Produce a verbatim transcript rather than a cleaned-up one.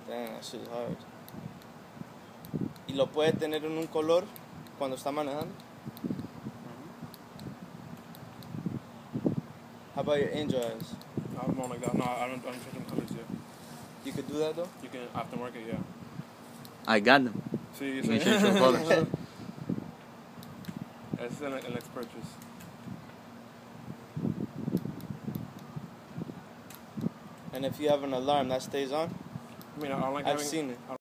Damn, that shit is hard. ¿Y lo puede tener en un color cuando está manejando? How about your angel eyes? I'm more like that. No, I don't, I don't check them colors yet. You could do that though? You can aftermarket, yeah. I got them. See, you You can see? change your colors. It's an, an next purchase. And if you have an alarm, that stays on? I mean, I don't like I've having... seen it.